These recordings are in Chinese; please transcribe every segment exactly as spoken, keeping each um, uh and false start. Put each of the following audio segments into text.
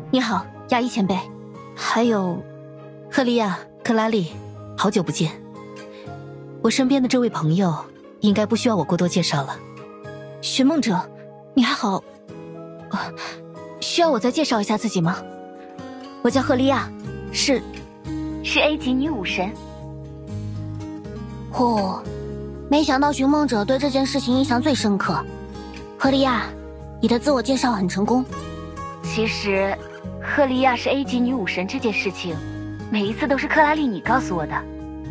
你好，亚伊前辈，还有赫利亚、克拉丽，好久不见。我身边的这位朋友应该不需要我过多介绍了。寻梦者，你还好？啊，需要我再介绍一下自己吗？我叫赫利亚，是是 A 级女武神。 哦，没想到寻梦者对这件事情印象最深刻。赫利亚，你的自我介绍很成功。 其实，赫利亚是 A 级女武神这件事情，每一次都是克拉丽你告诉我的。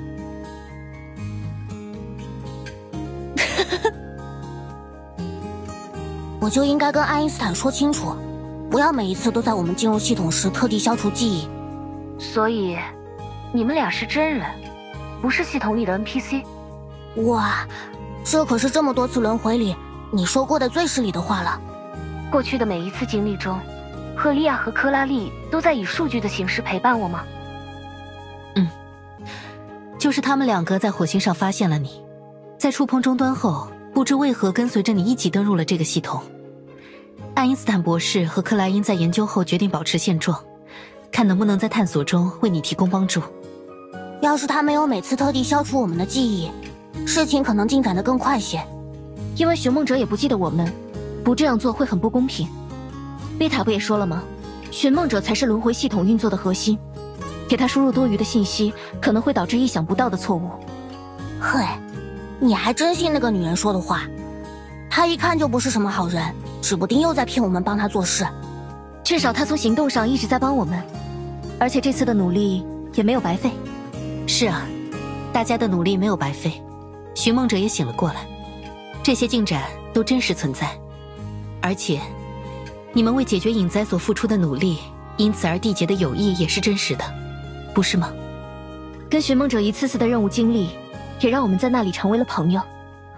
我就应该跟爱因斯坦说清楚，不要每一次都在我们进入系统时特地消除记忆。 所以，你们俩是真人，不是系统里的 N P C。 哇，这可是这么多次轮回里你说过的最失礼的话了。 过去的每一次经历中，赫利亚和克拉丽都在以数据的形式陪伴我吗？ 嗯，就是他们两个在火星上发现了你，在触碰终端后，不知为何跟随着你一起登入了这个系统。爱因斯坦博士和克莱因在研究后决定保持现状，看能不能在探索中为你提供帮助。 要是他没有每次特地消除我们的记忆，事情可能进展得更快些。 因为寻梦者也不记得我们，不这样做会很不公平。贝塔不也说了吗？寻梦者才是轮回系统运作的核心，给他输入多余的信息，可能会导致意想不到的错误。 嘿，你还真信那个女人说的话？她一看就不是什么好人，指不定又在骗我们帮她做事。 至少她从行动上一直在帮我们，而且这次的努力也没有白费。是啊，大家的努力没有白费，寻梦者也醒了过来，这些进展都真实存在，而且你们为解决隐灾所付出的努力，因此而缔结的友谊也是真实的，不是吗？跟寻梦者一次次的任务经历，也让我们在那里成为了朋友。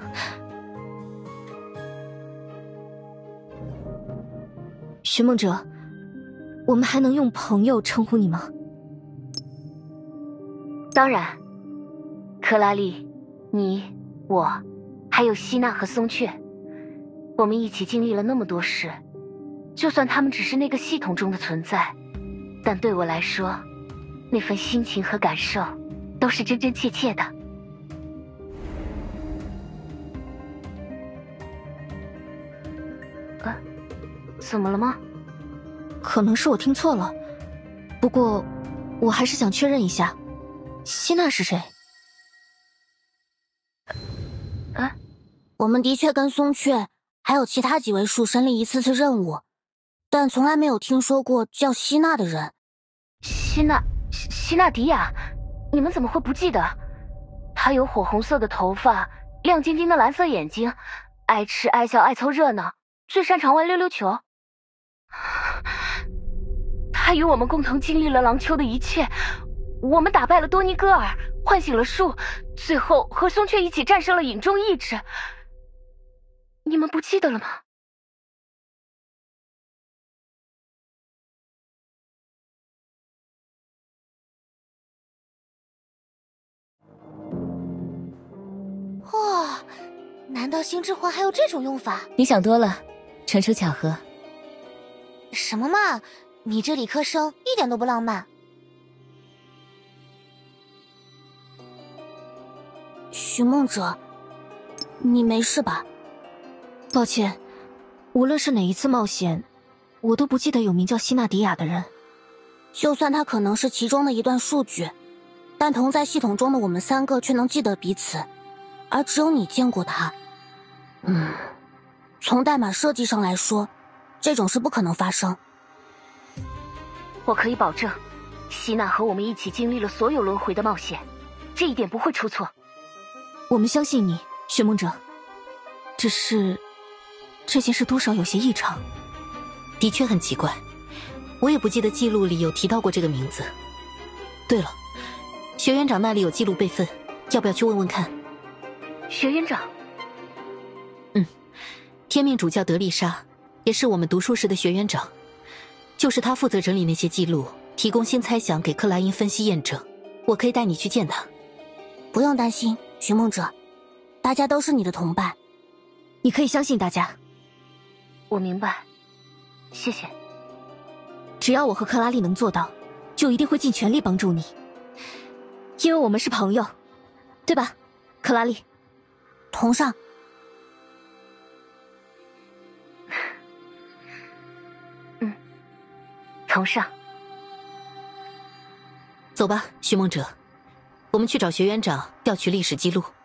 寻梦者，我们还能用朋友称呼你吗？ 当然，克拉丽，你，我，还有希娜和松雀，我们一起经历了那么多事，就算他们只是那个系统中的存在，但对我来说，那份心情和感受都是真真切切的。啊，怎么了吗？ 可能是我听错了，不过我还是想确认一下，希娜是谁？ 啊， 我们的确跟松雀还有其他几位树审理一次次任务，但从来没有听说过叫希娜的人。 希娜，希希娜迪亚，你们怎么会不记得？她有火红色的头发，亮晶晶的蓝色眼睛，爱吃爱笑爱凑热闹，最擅长玩溜溜球。她与我们共同经历了狼丘的一切，我们打败了多尼戈尔，唤醒了树，最后和松雀一起战胜了影中意志。你们不记得了吗？ 哇，难道星之环还有这种用法？ 你想多了，纯属巧合。 什么嘛，你这理科生一点都不浪漫。寻梦者，你没事吧？ 抱歉，无论是哪一次冒险，我都不记得有名叫希娜迪亚的人。 就算他可能是其中的一段数据，但同在系统中的我们三个却能记得彼此，而只有你见过他。嗯，从代码设计上来说，这种事不可能发生。 我可以保证，希娜和我们一起经历了所有轮回的冒险，这一点不会出错。 我们相信你，寻梦者。只是这件事多少有些异常。的确很奇怪，我也不记得记录里有提到过这个名字。对了，学院长那里有记录备份，要不要去问问看？ 学院长？ 嗯，天命主教德丽莎，也是我们读书时的学院长，就是他负责整理那些记录，提供新猜想给克莱因分析验证。我可以带你去见他。 不用担心，寻梦者，大家都是你的同伴， 你可以相信大家。 我明白，谢谢。 只要我和克拉丽能做到，就一定会尽全力帮助你，因为我们是朋友，对吧，克拉丽？ 同上。 嗯，同上。 走吧，寻梦者，我们去找学园长调取历史记录。